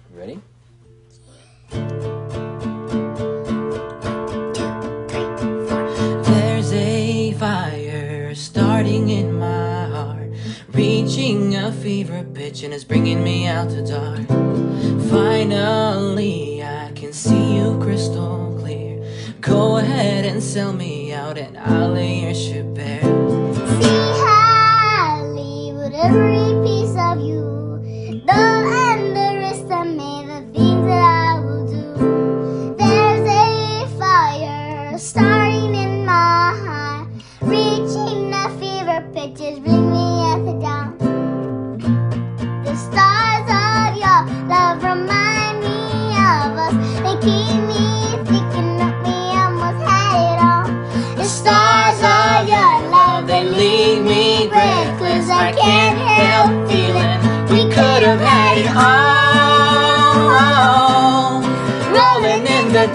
Ready? There's a fire starting in my heart, reaching a fever pitch and it's bringing me out the dark. Finally, I can see you crystal clear. Go ahead and sell me out and I'll lay your ship bare. See highly with every piece of you. Don't underestimate the things that I will do. There's a fire starting in my heart, reaching a fever pitches, bring me at the dawn. The stars of your love remind me of us. They keep me thinking that we almost had it all. The stars of your love, they leave me breathless. I can't help feeling we could have had it all. Rolling in the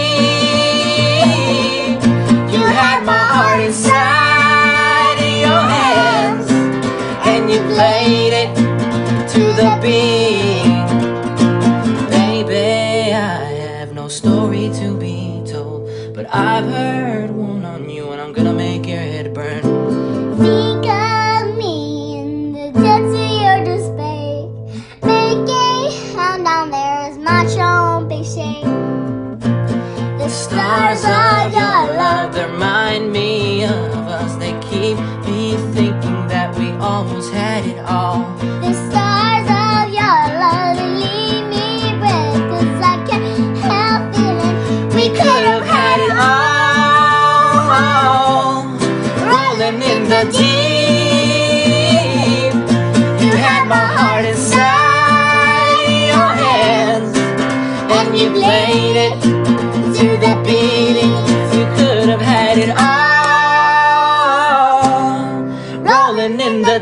deep, you had my heart inside of your hands, and you played it to the beat. Baby, I have no story to be told, but I've heard one on you and I'm gonna make your head burn. Think of me in the depths of your despair. Make a sound down there is my own big shame. The stars of your love, they remind me of us. They keep me thinking that we almost had it all. The stars of your love, they leave me breathless. I can't help feeling we could have had it all. Rolling in the deep, you had my heart inside your hands, and you played it to the beating. You could have had it all. Rolling in the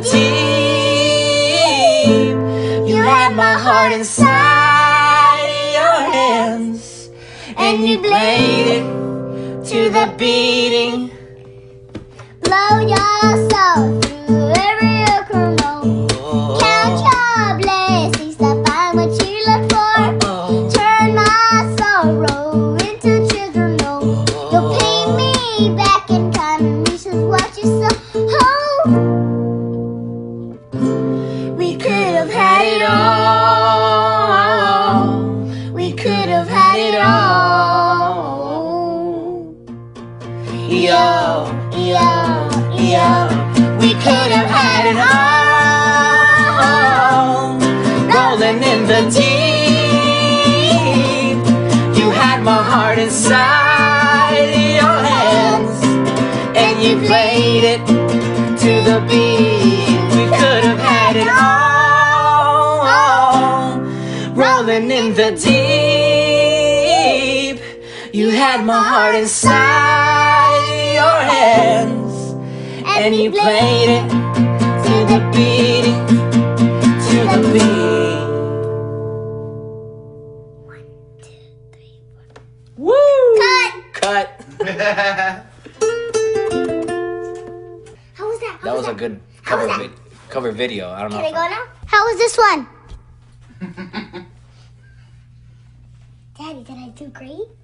deep, you had my heart inside your hands, and you played it to the beating. Blow your soul through every kernel. Count your blessings to find what you look for. Turn my sorrow into treasure. No, you'll pay me back in kind and this is what you saw. We could have had it all. We could have had it all. Yo, yo, yo. We could have had it all. Rolling in the deep, you had my heart inside your hands, and you played it to the beat. We could have had it all. Rolling in the deep, you had my heart inside your hands, and you played it to the beating, to the beat. 1, 2, 3, 4. Woo! Cut. How was that? That was a good cover video. I don't know. Can I go now? How was this one? Daddy, did I do great?